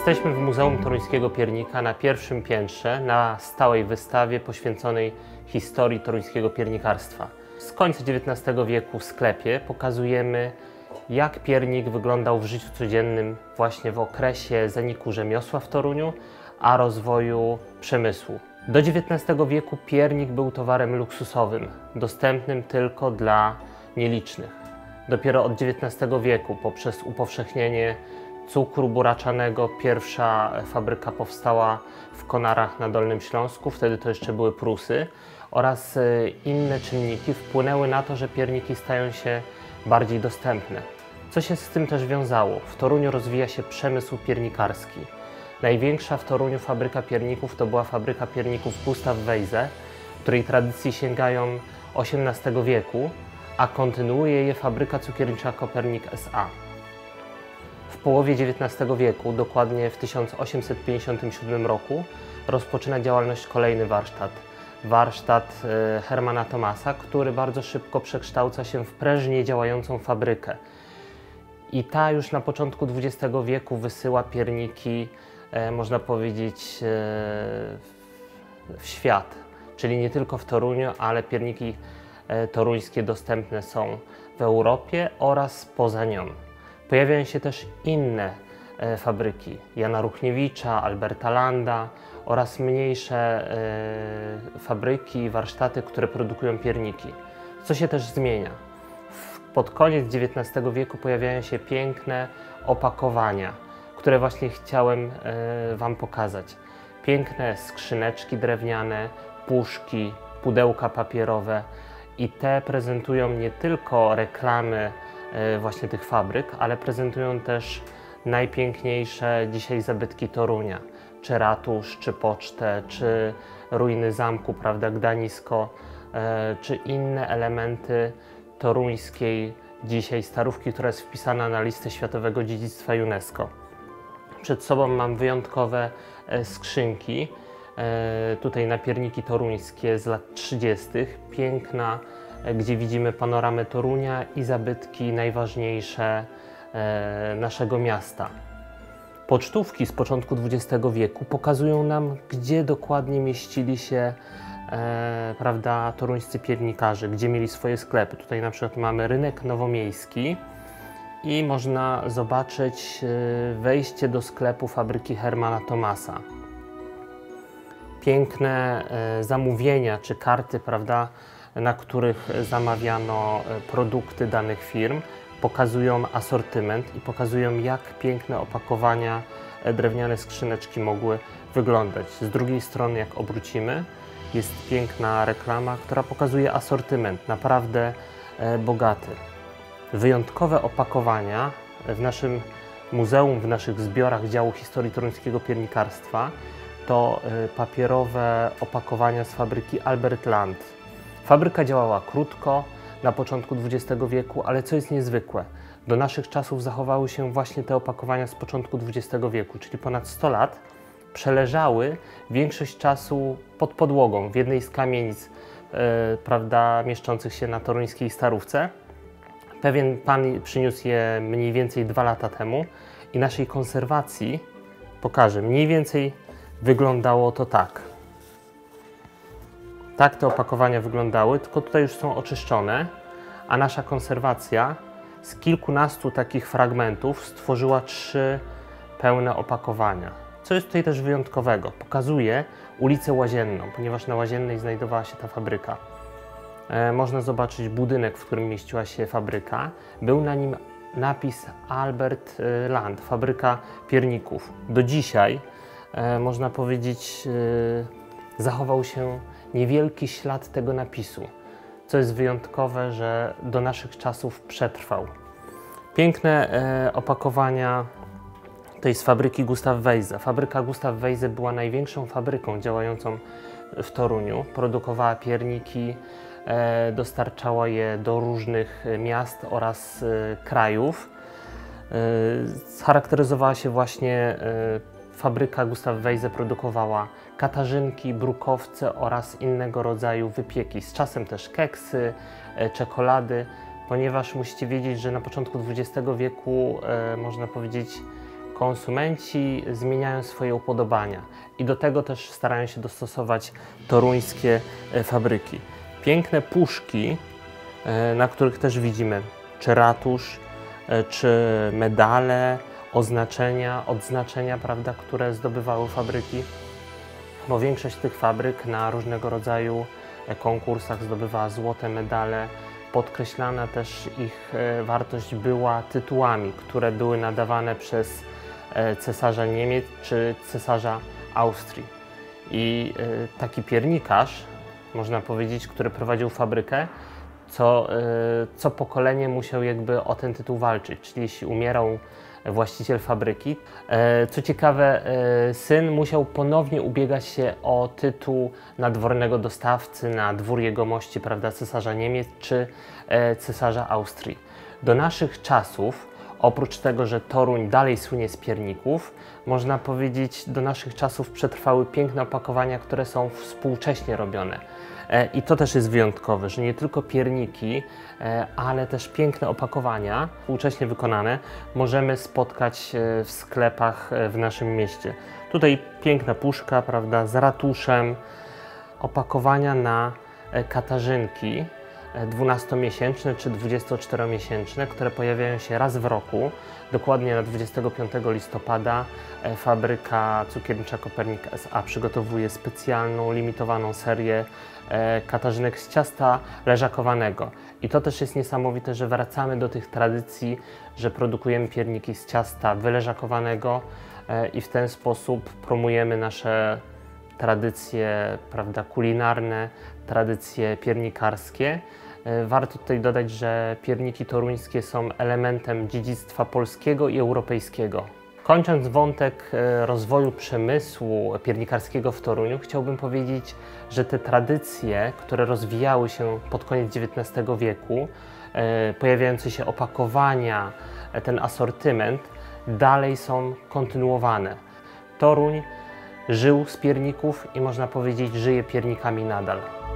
Jesteśmy w Muzeum Toruńskiego Piernika na pierwszym piętrze na stałej wystawie poświęconej historii toruńskiego piernikarstwa. Z końca XIX wieku w sklepie pokazujemy, jak piernik wyglądał w życiu codziennym właśnie w okresie zaniku rzemiosła w Toruniu, a rozwoju przemysłu. Do XIX wieku piernik był towarem luksusowym, dostępnym tylko dla nielicznych. Dopiero od XIX wieku, poprzez upowszechnienie cukru buraczanego, pierwsza fabryka powstała w Konarach na Dolnym Śląsku, wtedy to jeszcze były Prusy, oraz inne czynniki wpłynęły na to, że pierniki stają się bardziej dostępne. Co się z tym też wiązało? W Toruniu rozwija się przemysł piernikarski. Największa w Toruniu fabryka pierników to była fabryka pierników Gustav Weise, której tradycje sięgają XVIII wieku, a kontynuuje je fabryka cukiernicza Kopernik S.A. W połowie XIX wieku, dokładnie w 1857 roku, rozpoczyna działalność kolejny warsztat Hermana Thomasa, który bardzo szybko przekształca się w prężnie działającą fabrykę. I ta już na początku XX wieku wysyła pierniki, można powiedzieć, w świat. Czyli nie tylko w Toruniu, ale pierniki toruńskie dostępne są w Europie oraz poza nią. Pojawiają się też inne fabryki, Jana Ruchniewicza, Alberta Landa oraz mniejsze fabryki, warsztaty, które produkują pierniki. Co się też zmienia? Pod koniec XIX wieku pojawiają się piękne opakowania, które właśnie chciałem Wam pokazać. Piękne skrzyneczki drewniane, puszki, pudełka papierowe i te prezentują nie tylko reklamy właśnie tych fabryk, ale prezentują też najpiękniejsze dzisiaj zabytki Torunia, czy ratusz, czy pocztę, czy ruiny zamku, prawda, Gdanisko, czy inne elementy toruńskiej dzisiaj starówki, która jest wpisana na listę Światowego Dziedzictwa UNESCO. Przed sobą mam wyjątkowe skrzynki, tutaj na pierniki toruńskie z lat 30. Piękna, gdzie widzimy panoramę Torunia i zabytki najważniejsze naszego miasta. Pocztówki z początku XX wieku pokazują nam, gdzie dokładnie mieścili się prawda, toruńscy piernikarze, gdzie mieli swoje sklepy. Tutaj na przykład mamy rynek nowomiejski i można zobaczyć wejście do sklepu fabryki Hermana Thomasa. Piękne zamówienia czy karty, prawda, na których zamawiano produkty danych firm, pokazują asortyment i pokazują, jak piękne opakowania, drewniane skrzyneczki mogły wyglądać. Z drugiej strony, jak obrócimy, jest piękna reklama, która pokazuje asortyment, naprawdę bogaty. Wyjątkowe opakowania w naszym muzeum, w naszych zbiorach działu historii toruńskiego piernikarstwa to papierowe opakowania z fabryki Albert Land. Fabryka działała krótko, na początku XX wieku, ale co jest niezwykłe, do naszych czasów zachowały się właśnie te opakowania z początku XX wieku, czyli ponad 100 lat, przeleżały większość czasu pod podłogą w jednej z kamienic prawda, mieszczących się na toruńskiej Starówce. Pewien pan przyniósł je mniej więcej 2 lata temu i naszej konserwacji pokażę. Mniej więcej wyglądało to tak. Tak te opakowania wyglądały, tylko tutaj już są oczyszczone, a nasza konserwacja z kilkunastu takich fragmentów stworzyła 3 pełne opakowania. Co jest tutaj też wyjątkowego? Pokazuje ulicę Łazienną, ponieważ na Łaziennej znajdowała się ta fabryka. Można zobaczyć budynek, w którym mieściła się fabryka. Był na nim napis Albert Land, fabryka pierników. Do dzisiaj, można powiedzieć, zachował się niewielki ślad tego napisu, co jest wyjątkowe, że do naszych czasów przetrwał. Piękne opakowania to jest z fabryki Gustav Weise. Fabryka Gustav Weise była największą fabryką działającą w Toruniu. Produkowała pierniki, dostarczała je do różnych miast oraz krajów. Charakteryzowała się właśnie fabryka Gustav Weise, produkowała katarzynki, brukowce oraz innego rodzaju wypieki. Z czasem też keksy, czekolady, ponieważ musicie wiedzieć, że na początku XX wieku, można powiedzieć, konsumenci zmieniają swoje upodobania i do tego też starają się dostosować toruńskie fabryki. Piękne puszki, na których też widzimy czy ratusz, czy medale, odznaczenia, prawda, które zdobywały fabryki, bo większość tych fabryk na różnego rodzaju konkursach zdobywała złote medale. Podkreślana też ich wartość była tytułami, które były nadawane przez cesarza Niemiec czy cesarza Austrii. I taki piernikarz, można powiedzieć, który prowadził fabrykę, co pokolenie musiał jakby o ten tytuł walczyć, czyli jeśli umierał właściciel fabryki. Co ciekawe, syn musiał ponownie ubiegać się o tytuł nadwornego dostawcy na dwór jegomości, prawda, cesarza Niemiec czy cesarza Austrii. Do naszych czasów, oprócz tego, że Toruń dalej słynie z pierników, można powiedzieć, do naszych czasów przetrwały piękne opakowania, które są współcześnie robione. I to też jest wyjątkowe, że nie tylko pierniki, ale też piękne opakowania współcześnie wykonane możemy spotkać w sklepach w naszym mieście. Tutaj piękna puszka, prawda, z ratuszem, opakowania na katarzynki 12-miesięczne czy 24-miesięczne, które pojawiają się raz w roku. Dokładnie na 25 listopada fabryka cukiernicza Kopernik S.A. przygotowuje specjalną, limitowaną serię katarzynek z ciasta leżakowanego. I to też jest niesamowite, że wracamy do tych tradycji, że produkujemy pierniki z ciasta wyleżakowanego i w ten sposób promujemy nasze tradycje, prawda, kulinarne, tradycje piernikarskie. Warto tutaj dodać, że pierniki toruńskie są elementem dziedzictwa polskiego i europejskiego. Kończąc wątek rozwoju przemysłu piernikarskiego w Toruniu, chciałbym powiedzieć, że te tradycje, które rozwijały się pod koniec XIX wieku, pojawiające się opakowania, ten asortyment, dalej są kontynuowane. Toruń żył z pierników i można powiedzieć, żyje piernikami nadal.